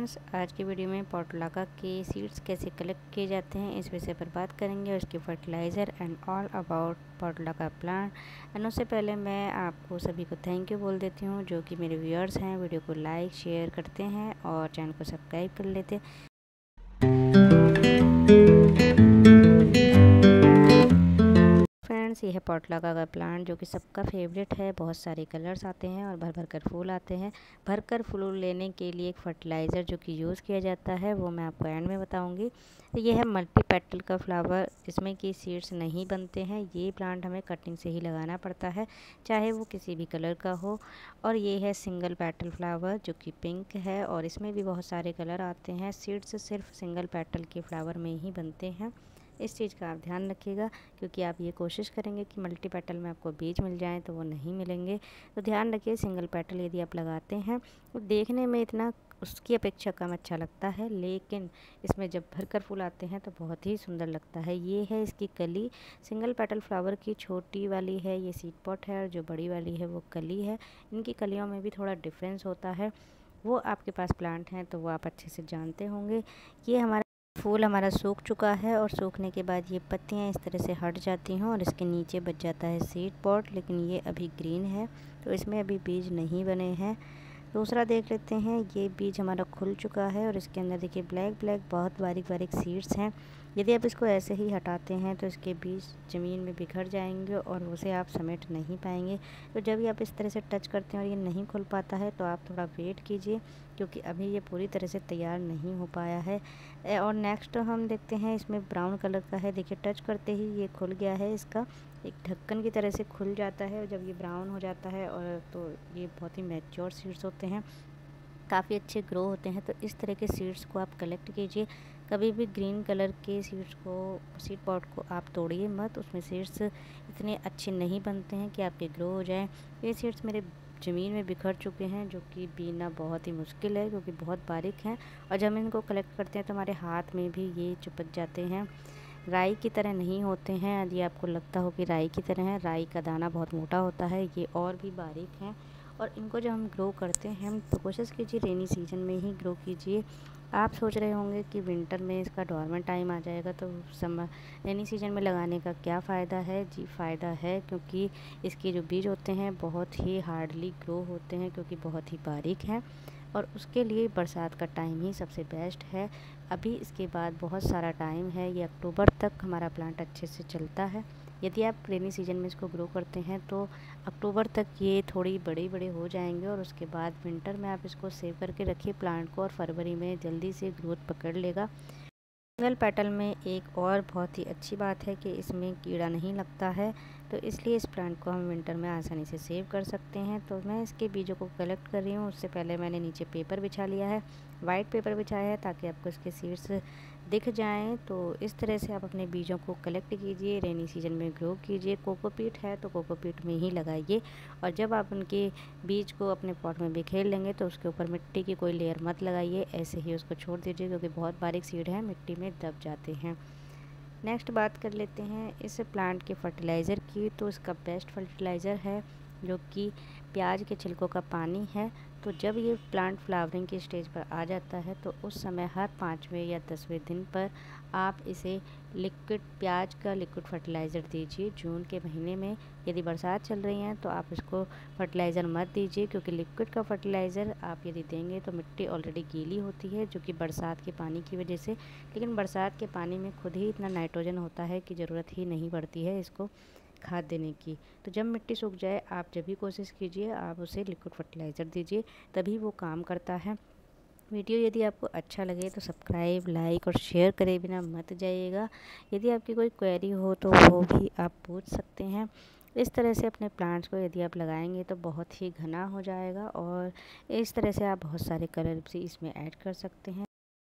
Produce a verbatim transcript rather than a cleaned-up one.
Friends, आज की video में पोर्टुलाका के सीड्स कैसे कलेक्ट किए जाते हैं इस विषय पर बात करेंगे, और इसके fertiliser and all about portulaca plant. And उससे पहले मैं आपको सभी को थैंक यू बोल देती हूँ जो कि मेरे व्यूअर्स हैं, वीडियो को लाइक शेयर करते हैं और चैनल को सब्सक्राइब कर लेते हैं। फ्रेंड्स, ये है पोर्टुलाका का प्लांट जो कि सबका फेवरेट है। बहुत सारे कलर्स आते हैं और भर भर कर फूल आते हैं। भर कर फूल लेने के लिए एक फर्टिलाइज़र जो कि यूज़ किया जाता है वो मैं आपको एंड में बताऊंगी। तो ये है मल्टी पेटल का फ्लावर, इसमें कि सीड्स नहीं बनते हैं। ये प्लांट हमें कटिंग से ही लगाना पड़ता है, चाहे वो किसी भी कलर का हो। और ये है सिंगल पेटल फ्लावर जो कि पिंक है, और इसमें भी बहुत सारे कलर आते हैं। सीड्स सिर्फ सिंगल पेटल के फ्लावर में ही बनते हैं, इस चीज़ का आप ध्यान रखिएगा, क्योंकि आप ये कोशिश करेंगे कि मल्टी पेटल में आपको बीज मिल जाएं तो वो नहीं मिलेंगे। तो ध्यान रखिए, सिंगल पेटल यदि आप लगाते हैं तो देखने में इतना उसकी अपेक्षा कम अच्छा लगता है, लेकिन इसमें जब भरकर फूल आते हैं तो बहुत ही सुंदर लगता है। ये है इसकी कली, सिंगल पेटल फ्लावर की छोटी वाली है ये सीड पॉट है, और जो बड़ी वाली है वो कली है। इनकी कलियों में भी थोड़ा डिफरेंस होता है, वो आपके पास प्लांट हैं तो वो आप अच्छे से जानते होंगे। ये हमारा फूल हमारा सूख चुका है, और सूखने के बाद ये पत्तियां इस तरह से हट जाती हैं और इसके नीचे बच जाता है सीड पॉट, लेकिन ये अभी ग्रीन है तो इसमें अभी बीज नहीं बने हैं। दूसरा देख लेते हैं, ये बीज हमारा खुल चुका है और इसके अंदर देखिए ब्लैक ब्लैक बहुत बारीक बारीक सीड्स हैं। यदि आप इसको ऐसे ही हटाते हैं तो इसके बीज ज़मीन में बिखर जाएंगे और उसे आप समेट नहीं पाएंगे। तो जब भी आप इस तरह से टच करते हैं और ये नहीं खुल पाता है तो आप थोड़ा वेट कीजिए, क्योंकि अभी ये पूरी तरह से तैयार नहीं हो पाया है। और नेक्स्ट हम देखते हैं, इसमें ब्राउन कलर का है। देखिए टच करते ही ये खुल गया है, इसका एक ढक्कन की तरह से खुल जाता है। और जब ये ब्राउन हो जाता है और तो ये बहुत ही मैच्योर सीड्स होते हैं, काफ़ी अच्छे ग्रो होते हैं। तो इस तरह के सीड्स को आप कलेक्ट कीजिए। कभी भी ग्रीन कलर के सीड्स को, सीड पॉट को आप तोड़िए मत, उसमें सीड्स इतने अच्छे नहीं बनते हैं कि आपके ग्रो हो जाएं। ये सीड्स मेरे ज़मीन में बिखर चुके हैं, जो कि बीना बहुत ही मुश्किल है क्योंकि बहुत बारीक हैं, और जब हम इनको कलेक्ट करते हैं तो हमारे हाथ में भी ये चिपक जाते हैं। राई की तरह नहीं होते हैं। यदि आपको लगता हो कि राई की तरह है, राई का दाना बहुत मोटा होता है, ये और भी बारीक हैं। और इनको जब हम ग्रो करते हैं तो कोशिश कीजिए रेनी सीजन में ही ग्रो कीजिए। आप सोच रहे होंगे कि विंटर में इसका डॉर्मेंट टाइम आ जाएगा तो समर रेनी सीजन में लगाने का क्या फ़ायदा है। जी फ़ायदा है, क्योंकि इसके जो बीज होते हैं बहुत ही हार्डली ग्रो होते हैं, क्योंकि बहुत ही बारीक हैं, और उसके लिए बरसात का टाइम ही सबसे बेस्ट है। अभी इसके बाद बहुत सारा टाइम है, ये अक्टूबर तक हमारा प्लांट अच्छे से चलता है। यदि आप रेनी सीजन में इसको ग्रो करते हैं तो अक्टूबर तक ये थोड़ी बड़े बड़े हो जाएंगे, और उसके बाद विंटर में आप इसको सेव करके रखिए प्लांट को, और फरवरी में जल्दी से ग्रोथ पकड़ लेगा। सिंगल पेटल में एक और बहुत ही अच्छी बात है कि इसमें कीड़ा नहीं लगता है, तो इसलिए इस प्लांट को हम विंटर में आसानी से सेव कर सकते हैं। तो मैं इसके बीजों को कलेक्ट कर रही हूँ। उससे पहले मैंने नीचे पेपर बिछा लिया है, वाइट पेपर बिछाया है, ताकि आपको इसके सीड्स दिख जाएं। तो इस तरह से आप अपने बीजों को कलेक्ट कीजिए, रेनी सीजन में ग्रो कीजिए। कोकोपीट है तो कोकोपीट में ही लगाइए, और जब आप उनके बीज को अपने पॉट में बिखेर लेंगे तो उसके ऊपर मिट्टी की कोई लेयर मत लगाइए, ऐसे ही उसको छोड़ दीजिए, क्योंकि बहुत बारीक सीड है, मिट्टी में दब जाते हैं। नेक्स्ट बात कर लेते हैं इस प्लांट के फर्टिलाइज़र की। तो इसका बेस्ट फर्टिलाइज़र है जो कि प्याज के छिलकों का पानी है। तो जब ये प्लांट फ्लावरिंग की स्टेज पर आ जाता है तो उस समय हर पाँचवें या दसवें दिन पर आप इसे लिक्विड प्याज का लिक्विड फर्टिलाइज़र दीजिए। जून के महीने में यदि बरसात चल रही है तो आप इसको फर्टिलाइज़र मत दीजिए, क्योंकि लिक्विड का फर्टिलाइज़र आप यदि देंगे तो मिट्टी ऑलरेडी गीली होती है, जो कि बरसात के पानी की वजह से। लेकिन बरसात के पानी में खुद ही इतना नाइट्रोजन होता है कि ज़रूरत ही नहीं पड़ती है इसको खाद देने की। तो जब मिट्टी सूख जाए आप जब भी कोशिश कीजिए आप उसे लिक्विड फर्टिलाइज़र दीजिए, तभी वो काम करता है। वीडियो यदि आपको अच्छा लगे तो सब्सक्राइब, लाइक और शेयर करे बिना मत जाइएगा। यदि आपकी कोई क्वेरी हो तो वो भी आप पूछ सकते हैं। इस तरह से अपने प्लांट्स को यदि आप लगाएंगे तो बहुत ही घना हो जाएगा, और इस तरह से आप बहुत सारे कलर भी इसमें ऐड कर सकते हैं।